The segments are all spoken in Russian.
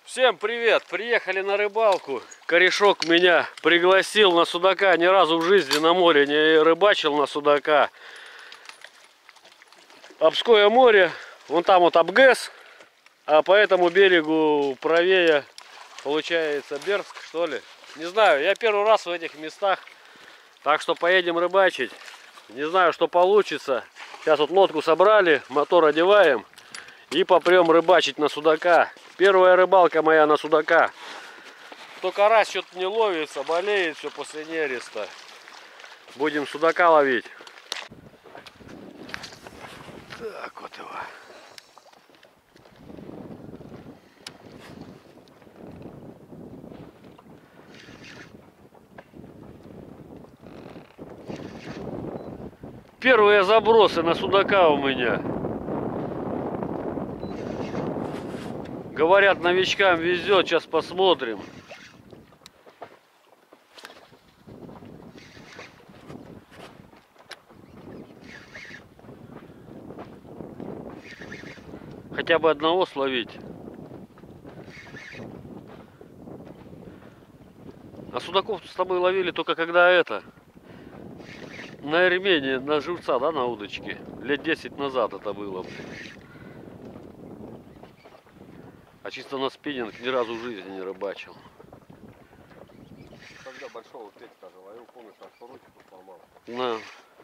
Всем привет! Приехали на рыбалку. Корешок меня пригласил на судака. Ни разу в жизни на море не рыбачил на судака. Обское море. Вон там вот Абгэс. А по этому берегу правее получается Бердск, что ли. Не знаю, я первый раз в этих местах. Так что поедем рыбачить. Не знаю, что получится. Сейчас вот лодку собрали, мотор одеваем. И попрем рыбачить на судака. Первая рыбалка моя на судака. То карась что-то не ловится, болеет все после нереста. Будем судака ловить. Так вот его. Первые забросы на судака у меня. Говорят, новичкам везет, сейчас посмотрим. Хотя бы одного словить. А судаков с тобой ловили только когда это... На Армении, на живца, да, на удочке. Лет 10 назад это было. А чисто на спиннинг ни разу в жизни не рыбачил. Когда большого петька ловил, помнишь, аж ручку сломал. На.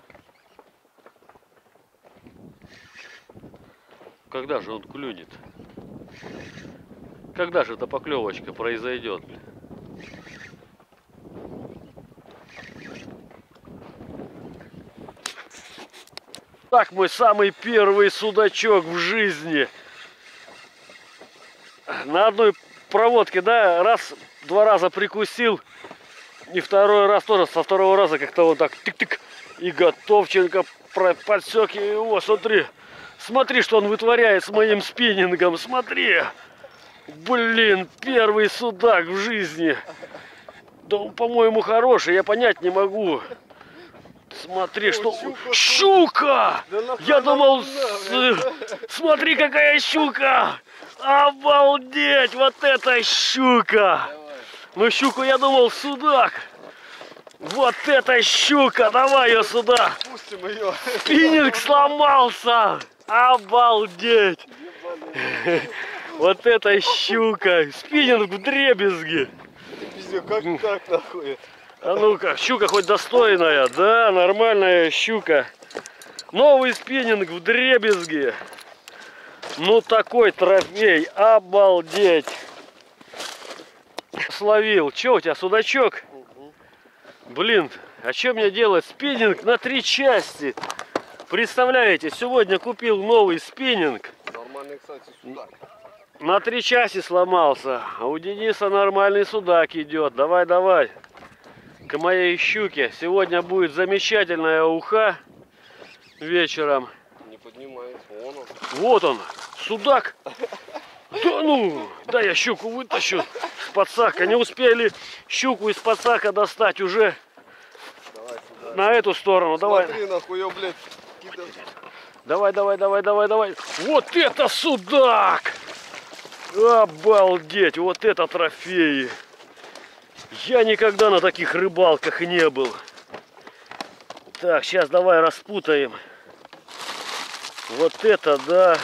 Когда же он клюнет? Когда же эта поклевочка произойдет? Так, мой самый первый судачок в жизни. На одной проводке, да, два раза прикусил. И второй раз тоже, со второго раза как-то вот так тык-тык. И готовченко подсек его, смотри. Смотри, что он вытворяет с моим спиннингом, смотри. Блин, первый судак в жизни. Да он, по-моему, хороший, я понять не могу. Смотри, что... Щука! Да я думал, смотри, какая щука! Обалдеть! Вот это щука! Ну, щуку я думал, судак. Вот это щука! Давай ее сюда! Пустим ее. Спиннинг сломался! Обалдеть! Вот это щука! Спиннинг вдребезги! Как так нахуй? А ну-ка, щука хоть достойная, да, нормальная щука. Новый спиннинг вдребезги. Ну такой трофей, обалдеть. Словил. Че у тебя, судачок? Блин, а что мне делать? Спиннинг на 3 части. Представляете, сегодня купил новый спиннинг. Нормальный, кстати, судак. На 3 части сломался. А у Дениса нормальный судак идет. Давай, давай. К моей щуке. Сегодня будет замечательная уха вечером. Не поднимается, вон он. Вот он, судак. Да ну, да я щуку вытащу с подсака. Не успели щуку из подсака достать уже. Давай сюда. На эту сторону, давай. Смотри, нахуй, ее, блядь, Давай, давай, давай, давай, давай. Вот это судак! Обалдеть, вот это трофеи. Я никогда на таких рыбалках не был. Так, сейчас давай распутаем. Вот это да.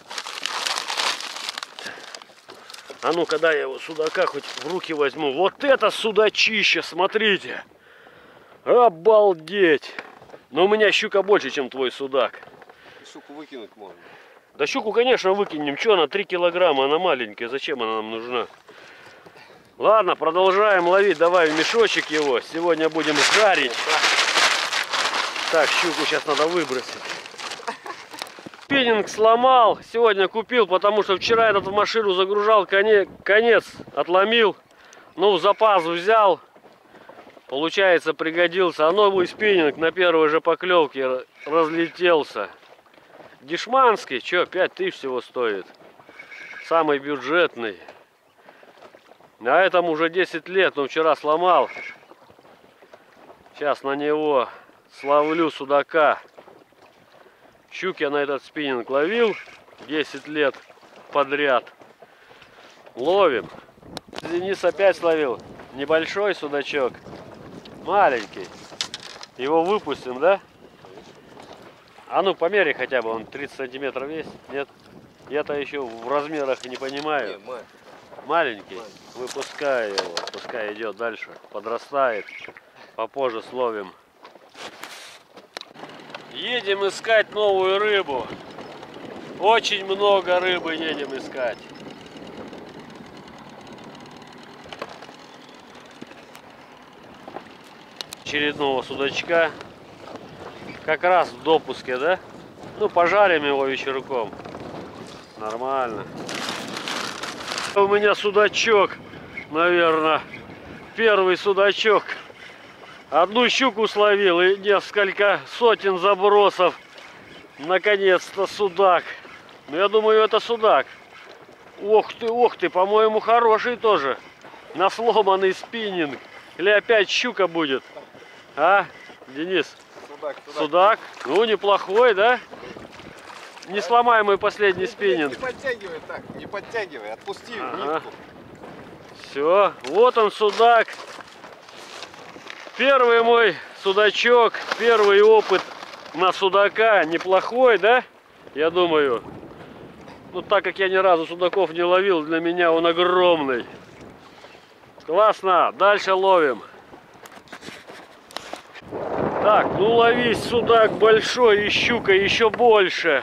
А ну-ка, дай я его судака хоть в руки возьму. Вот это судачище, смотрите. Обалдеть. Но у меня щука больше, чем твой судак. Щуку выкинуть можно. Да щуку, конечно, выкинем. Че, она 3 килограмма, она маленькая. Зачем она нам нужна? Ладно, продолжаем ловить. Давай в мешочек его. Сегодня будем жарить. Так, щуку сейчас надо выбросить. Спиннинг сломал. Сегодня купил, потому что вчера этот в машину загружал. Конец отломил. Ну, запас взял. Получается, пригодился. А новый спиннинг на первой же поклевке разлетелся. Дешманский. Че, 5000 всего стоит. Самый бюджетный. На этом уже 10 лет, но вчера сломал. Сейчас на него словлю судака. Щуки я на этот спиннинг ловил 10 лет подряд. Ловим. Денис опять словил небольшой судачок. Маленький. Его выпустим, да? А ну померяй хотя бы, он 30 сантиметров есть? Нет? Я-то еще в размерах не понимаю. Маленький? Выпускай его, пускай идет дальше. Подрастает. Попозже словим. Едем искать новую рыбу. Очень много рыбы едем искать. Очередного судачка. Как раз в допуске, да? Ну, пожарим его вечерком. Нормально. У меня судачок, наверное, первый судачок. Одну щуку словил и несколько сотен забросов. Наконец-то судак. Ну, я думаю, это судак. Ох ты, по-моему, хороший тоже. На сломанный спиннинг. Или опять щука будет? А, Денис? Судак? Ну, неплохой, да? Не сломай мой последний спиннинг. Не подтягивай так, не подтягивай, отпусти нитку. Все, вот он судак. Первый мой судачок, первый опыт на судака. Неплохой, да? Я думаю. Ну, так как я ни разу судаков не ловил, для меня он огромный. Классно, дальше ловим. Так, ну ловись, судак большой и щука еще больше.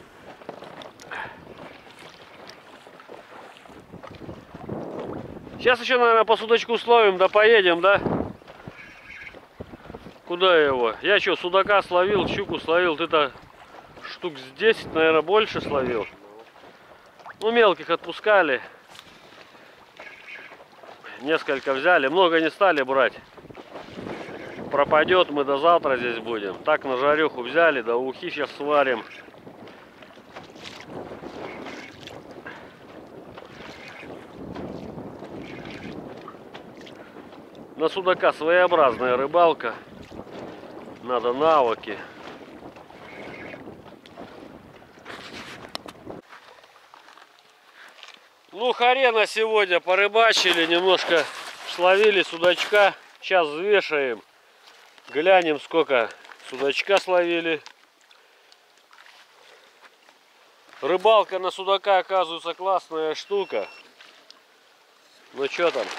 Сейчас еще, наверное, по судачку словим, да поедем, да? Куда его? Я что, судака словил, щуку словил, ты-то штук с 10, наверное, больше словил. Ну, мелких отпускали. Несколько взяли, много не стали брать. Пропадет, мы до завтра здесь будем. Так на жареху взяли, да ухи сейчас сварим. На судака своеобразная рыбалка. Надо навыки. Ну, харена сегодня порыбачили, немножко словили судачка. Сейчас взвешаем. Глянем, сколько судачка словили. Рыбалка на судака, оказывается, классная штука. Ну, что там?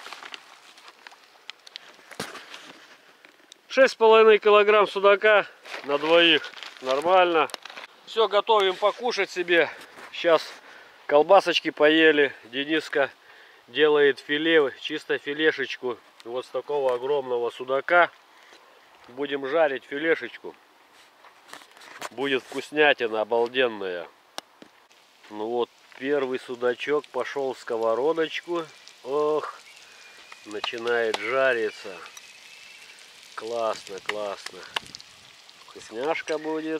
6,5 килограмм судака на двоих. Нормально. Все, готовим покушать себе. Сейчас колбасочки поели. Дениска делает филе, чисто филешечку. Вот с такого огромного судака. Будем жарить филешечку. Будет вкуснятина обалденная. Ну вот, первый судачок пошел в сковородочку. Ох, начинает жариться. Классно, классно. Вкусняшка будет.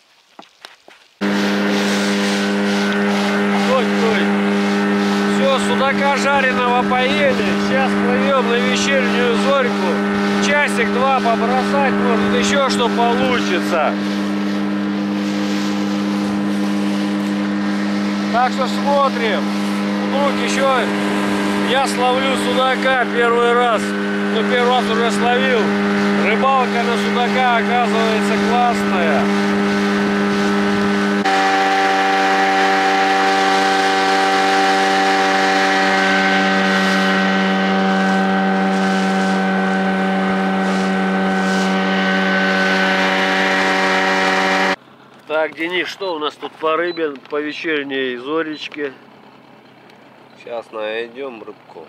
Стой. Все, судака жареного поели. Сейчас плывем на вечернюю зорьку. Часик-два побросать, может еще что получится. Так что смотрим. Вдруг еще я словлю судака первый раз. Ну, первый раз уже словил. Рыбалка на судака оказывается классная. Так, Денис, что у нас тут по рыбе, по вечерней зоречке? Сейчас найдем рыбку.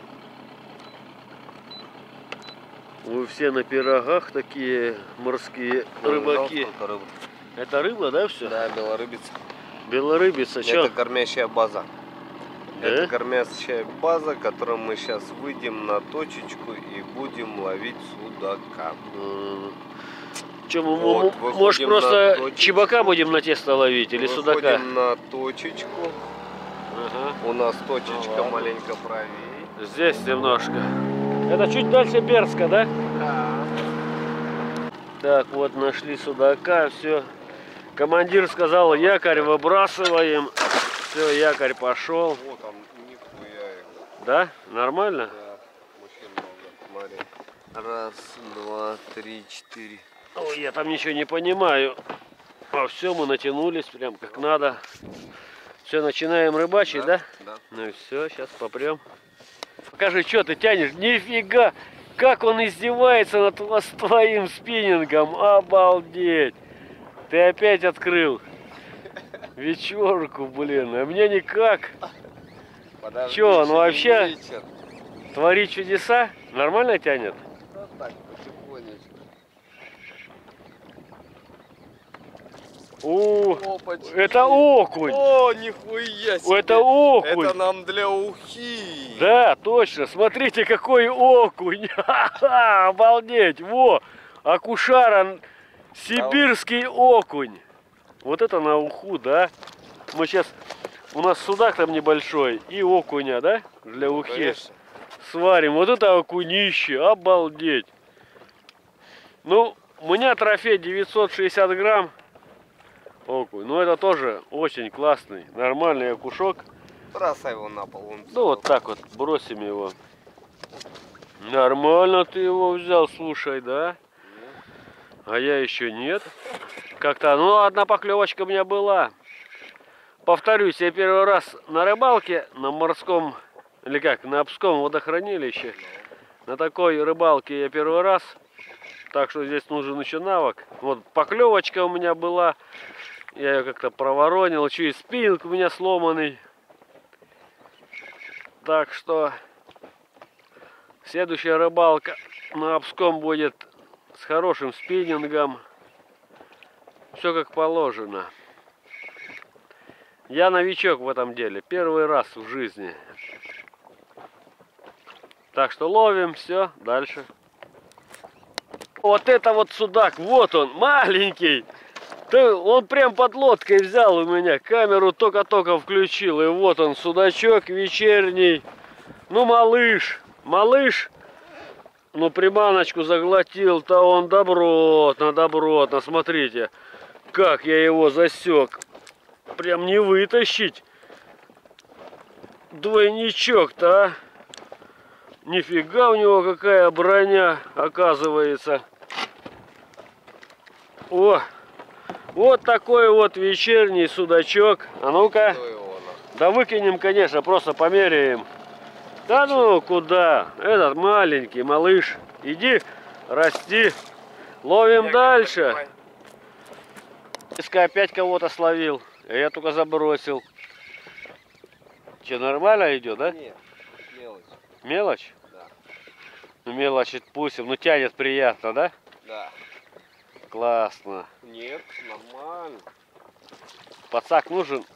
Вы все на пирогах такие морские рыбаки. Это рыба, да, все? Да, белорыбица. Белорыбица, что? Это кормящая база. Да? Это кормящая база, которую мы сейчас выйдем на точечку и будем ловить судака. Че, мы, Вот, может, просто чебака будем на тесто ловить или выходим судака? На точечку. Ага. У нас точечка Ну, маленько правее. Здесь немножко. Это чуть дальше Бердска, да? Да. Так, вот нашли судака, все. Командир сказал, якорь выбрасываем. Все, якорь пошел. Вот он, нихуя. Да? Нормально? Да, очень много. Смотри. Раз, два, три, четыре. Ой, я там ничего не понимаю. А все, мы натянулись прям как надо. Все, начинаем рыбачить, да? Да. Ну и все, сейчас попрем. Покажи, что ты тянешь. Нифига! Как он издевается над вас твоим спиннингом. Обалдеть! Ты опять открыл вечерку, блин. А мне никак. Подожди, Че, он еще не вообще вечер. творит чудеса? Нормально тянет? Да так, потихонечку. Опачки. Это окунь. О, нихуя себе. Это окунь. Это нам для ухи. Да, точно. Смотрите, какой окунь. Ха-ха, обалдеть. Во, акушара, сибирский окунь. Вот это на уху, да? Мы сейчас, у нас судак там небольшой и окуня, да? Для ухи. Конечно. Сварим. Вот это окунище. Обалдеть. Ну, у меня трофей 960 грамм. Окунь. Ну, это тоже очень классный, нормальный окушок. Бросай его на пол. Ну, вот так вот, бросим его. Нормально ты его взял, слушай, да? А я еще нет. Как-то, ну, одна поклевочка у меня была. Повторюсь, я первый раз на рыбалке, на морском, или как, на Обском водохранилище. На такой рыбалке я первый раз. Так что здесь нужен еще навык. Вот поклевочка у меня была. Я ее как-то проворонил. Еще и спиннинг у меня сломанный. Так что следующая рыбалка на Обском будет с хорошим спиннингом. Все как положено. Я новичок в этом деле. Первый раз в жизни. Так что ловим, все, дальше. Вот это вот судак, вот он, маленький. Он прям под лодкой взял у меня. Камеру только-только включил. И вот он, судачок вечерний. Ну, малыш. Малыш. Ну, приманочку заглотил-то он добротно, добротно. Смотрите, как я его засек. Прям не вытащить. Двойничок-то, а. Нифига у него какая броня, оказывается. О, вот такой вот вечерний судачок. А ну-ка. Да выкинем, конечно, просто померяем. Да ну, куда? Этот маленький малыш. Иди, расти. Ловим дальше. Опять кого-то словил. Я только забросил. Че, нормально идет, да? Нет, мелочь. Мелочь? Да. Ну, мелочь отпустим. Ну, тянет приятно, да? Да. Классно. Нет, нормально. Пацак нужен?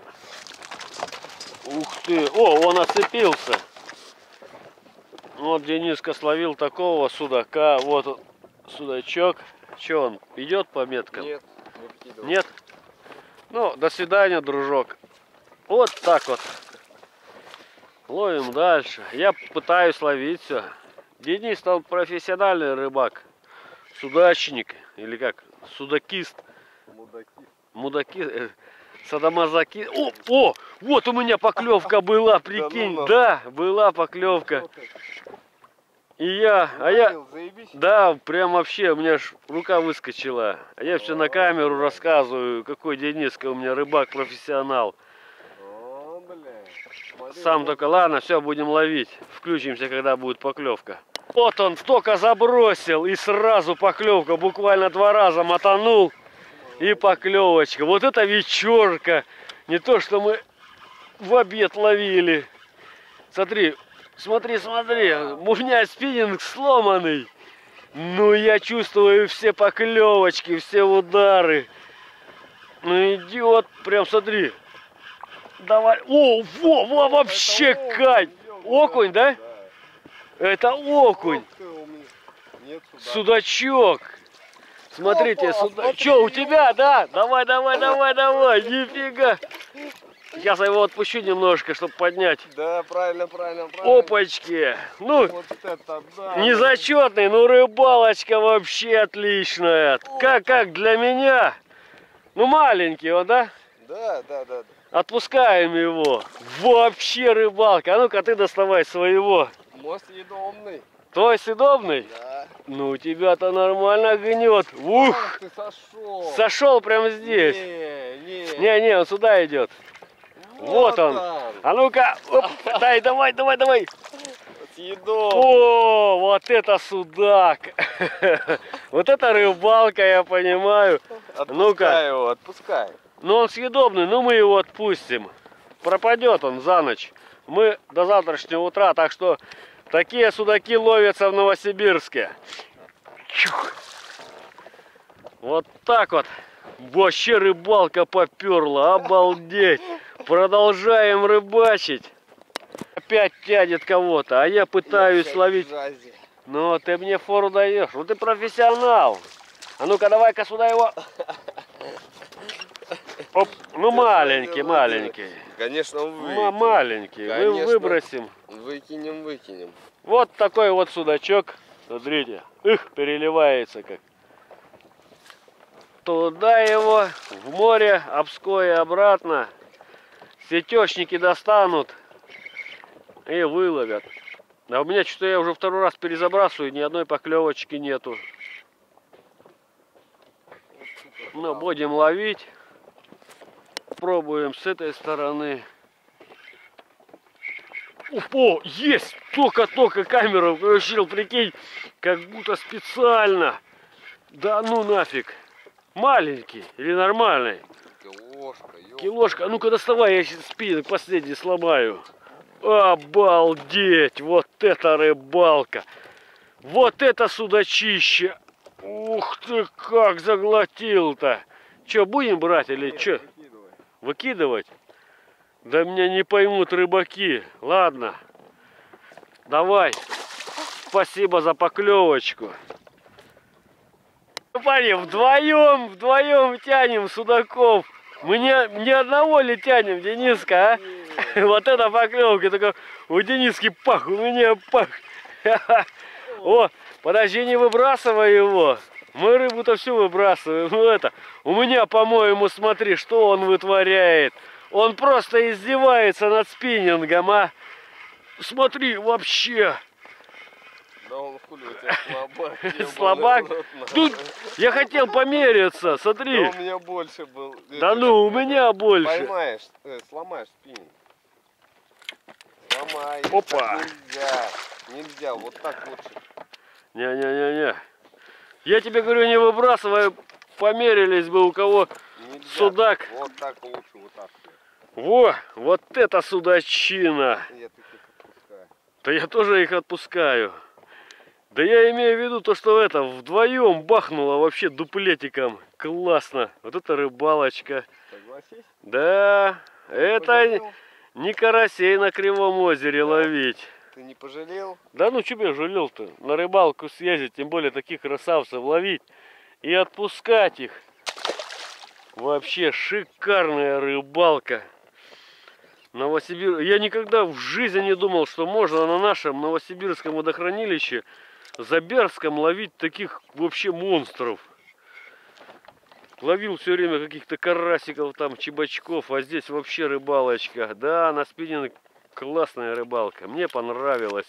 Ух ты. О, он оцепился. Вот Дениска словил такого судака. Вот он, судачок. Че он, идет по меткам? Нет, не вкидывай. Нет? Ну, до свидания, дружок. Вот так вот. Ловим дальше. Я пытаюсь ловить все. Денис там профессиональный рыбак. Судачник. Или как? Судакист. Мудаки. Садомазаки. О! Вот у меня поклевка была, прикинь. Да, была поклевка. И я, да, прям вообще, у меня ж рука выскочила. А я все на камеру рассказываю, какой Дениска у меня рыбак профессионал. Сам только, ладно, все, будем ловить. Включимся, когда будет поклевка. Вот он только забросил, и сразу поклевка. Буквально 2 раза мотанул, и поклевочка. Вот это вечерка. Не то, что мы в обед ловили. Смотри, смотри, смотри. У меня спиннинг сломанный. Ну, я чувствую все поклевочки, все удары. Ну, идиот, прям смотри. Давай. О, во, вообще кайф. Окунь, да? Это окунь. Судачок. Смотрите, судачок. У тебя, да? Давай. Нифига. Сейчас я его отпущу немножко, чтобы поднять. Да, правильно. Опачки. Ну, вот это, да. незачетный, но рыбалочка вообще отличная. Как для меня? Ну, маленький он, да? Да. Отпускаем его. Вообще рыбалка. А ну-ка ты доставай своего. Мост съедобный. Твой съедобный? Да. Ну у тебя-то нормально гнет. Ух! Ах, ты сошел. Сошел прямо здесь. Не, он сюда идет. Вот он. А ну-ка, дай, давай. Съедобный. О, вот это судак. Вот это рыбалка, я понимаю. Отпускай его, отпускай. Ну он съедобный, ну мы его отпустим. Пропадет он за ночь. Мы до завтрашнего утра, так что такие судаки ловятся в Новосибирске. Чух. Вот так вот. Вообще рыбалка поперла, обалдеть. Продолжаем рыбачить. Опять тянет кого-то, а я пытаюсь ловить. Ну ты мне фору даешь, ну ты профессионал. А ну-ка давай-ка сюда его. Оп. Ну маленький. Конечно, выкинем. Маленький. Конечно. Выбросим. Выкинем. Вот такой вот судачок. Смотрите. Переливается как. Туда его, в море, Обское обратно. Сетечники достанут и выловят. А у меня что-то я уже второй раз перезабрасываю, ни одной поклевочки нету. Ну, будем ловить. Пробуем с этой стороны. О, есть! Только камеру включил, прикинь, как будто специально. Да ну нафиг. Маленький или нормальный? Килошка. А ну-ка доставай, я сейчас спиннинг последний сломаю. Обалдеть! Вот это рыбалка! Вот это судачище! Ух ты, как заглотил-то! Че, будем брать или что? Выкидывать? Да меня не поймут рыбаки. Ладно. Давай. Спасибо за поклевочку. Парни, вдвоем тянем судаков. Мы не одного ли тянем, Дениска, а? Вот это поклевка, только у Дениски пах, у меня пах. О, подожди, не выбрасывай его. Мы рыбу-то всю выбрасываем. Ну это, у меня, по-моему, смотри, что он вытворяет. Он просто издевается над спиннингом, а? Смотри, вообще. Да он хули у тебя слабак. Слабак? Тут я хотел помериться, смотри. Да у меня больше был. Да ну, у меня больше. Поймаешь, сломаешь спиннинг. Сломай. Опа. Нельзя, вот так лучше. Не. Я тебе говорю, не выбрасывай, померились бы у кого Нельзя. Судак. Вот так лучше, вот так. Вот это судачина. Я таких отпускаю. Да я тоже их отпускаю. Да я имею в виду то, что это вдвоем бахнуло вообще дуплетиком. Классно. Вот это рыбалочка. Согласись? Да, это не карасей на Кривом озере ловить. Ты не пожалел? Да ну что я жалел-то? На рыбалку съездить, тем более таких красавцев ловить и отпускать их. Вообще шикарная рыбалка. Я никогда в жизни не думал, что можно на нашем Новосибирском водохранилище Заберском ловить таких вообще монстров. Ловил все время каких-то карасиков, там, чебачков, а здесь вообще рыбалочка. Да, на спиннинг классная рыбалка, мне понравилось.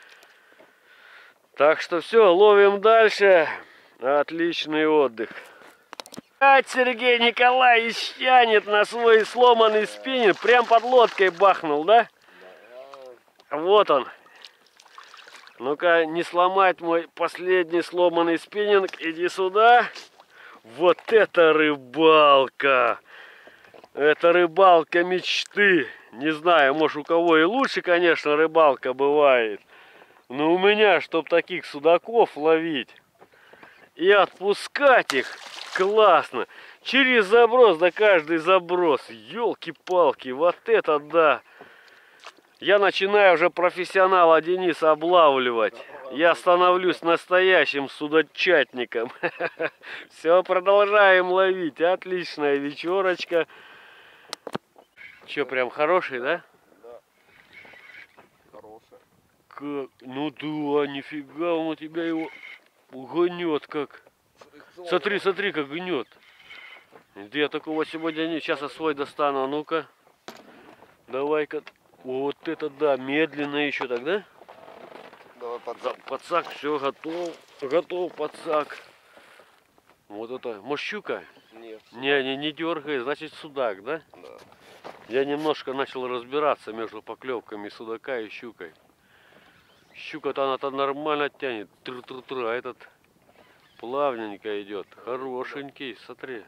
Так что все, ловим дальше. Отличный отдых. Опять Сергей Николаевич тянет на свой сломанный спиннинг, прям под лодкой бахнул, да? Вот он. Ну-ка, не сломать мой последний сломанный спиннинг. Иди сюда. Вот это рыбалка. Это рыбалка мечты. Не знаю, может у кого и лучше, конечно, рыбалка бывает. Но у меня, чтоб таких судаков ловить и отпускать их, классно. Через заброс, да каждый заброс. Ёлки-палки, вот это да. Я начинаю уже профессионала Дениса облавливать. Я становлюсь настоящим судачатником. Все, продолжаем ловить. Отличная вечерочка. Че, прям хороший, да? Да. Хороший. Как? Ну да, нифига, он у тебя его гнет как. Смотри, как гнет. Где такого сегодня нет? Сейчас я свой достану. А ну-ка. Давай-ка. Вот это да, медленно еще тогда. Давай Подсак, все, готов. Готов подсак. Вот это. Может, щука? Нет. Не дергай, значит судак, да? Да. Я немножко начал разбираться между поклевками судака и щукой. Щука-то она-то нормально тянет. Тр-тр-тр, а этот плавненько идет. Хорошенький, смотри.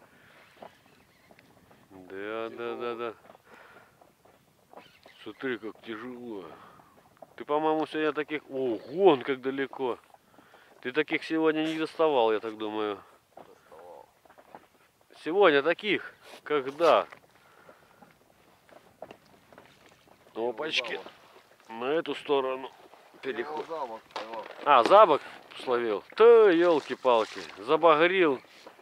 Да. Смотри, как тяжело. Ты, по-моему, сегодня таких... Ого, он как далеко. Ты таких сегодня не доставал, я так думаю. Доставал. Сегодня таких? Когда? Опачки. На эту сторону переход. А, за бок словил. Та, елки-палки. Забагрил.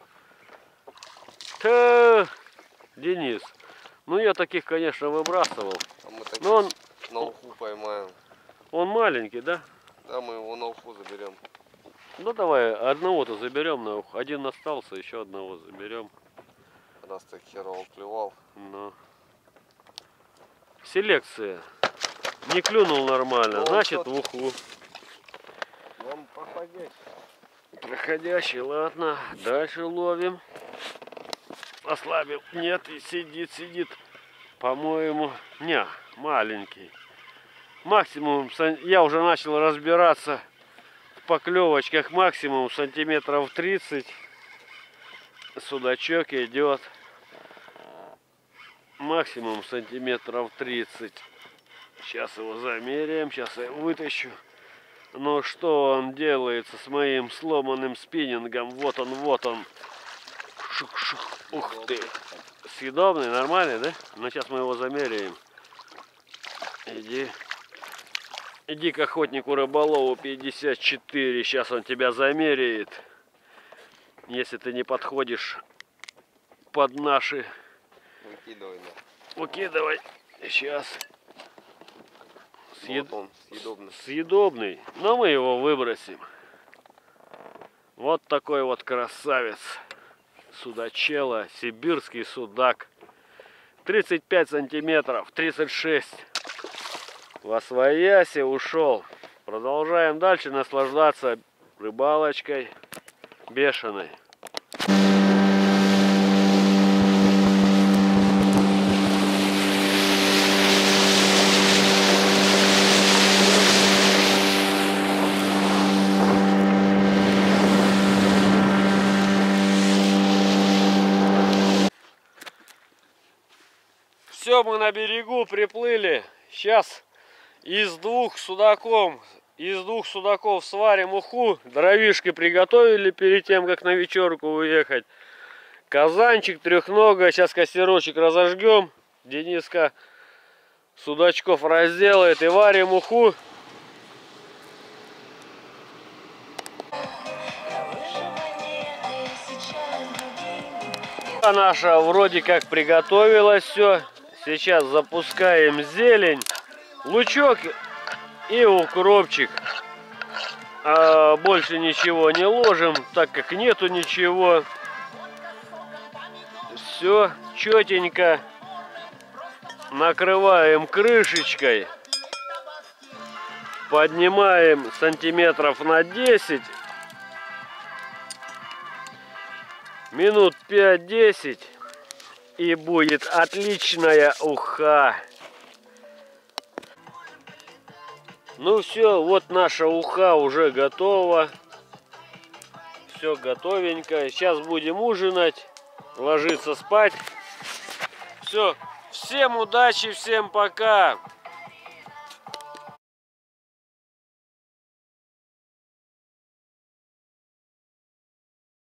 Та, Денис. Ну, я таких, конечно, выбрасывал. А мы таких Но он... на уху поймаем. Он маленький, да? Да, мы его на уху заберем. Ну, давай одного-то заберем на ухо. Один остался, еще одного заберем. Раз так херово клевал. Ну. Селекция. Не клюнул нормально, Ну, значит тот... в уху. Он проходящий. Проходящий, ладно. Дальше ловим. Ослабил. Нет, и сидит. По-моему, не, маленький. Максимум, я уже начал разбираться в поклевочках, максимум сантиметров 30. Судачок идет. Максимум сантиметров 30. Сейчас его замеряем, сейчас я вытащу. Но что он делается с моим сломанным спиннингом? Вот он. Шук-шук. Ух ты. Съедобный, нормальный, да? Ну, сейчас мы его замеряем. Иди к охотнику рыболову 54. Сейчас он тебя замеряет. Если ты не подходишь под наши... Выкидывай, да. Выкидывай. Сейчас. Вот он, съедобный. Съедобный. Но мы его выбросим. Вот такой вот красавец. Судачела. Сибирский судак. 35 сантиметров. 36. Восвояси ушел. Продолжаем дальше наслаждаться рыбалочкой бешеной. Все, мы на берегу приплыли. Сейчас из двух судаков сварим уху. Дровишки приготовили перед тем, как на вечерку уехать. Казанчик трехногой. Сейчас костерочек разожгем. Дениска судачков разделает и варим уху. Наша вроде как приготовилась все. Сейчас запускаем зелень, лучок и укропчик. А больше ничего не ложим, так как нету ничего. Все четенько. Накрываем крышечкой. Поднимаем сантиметров на 10. Минут 5-10. И будет отличная уха. Ну все, вот наша уха уже готова. Все готовенько. Сейчас будем ужинать, ложиться спать. Все, всем удачи, всем пока.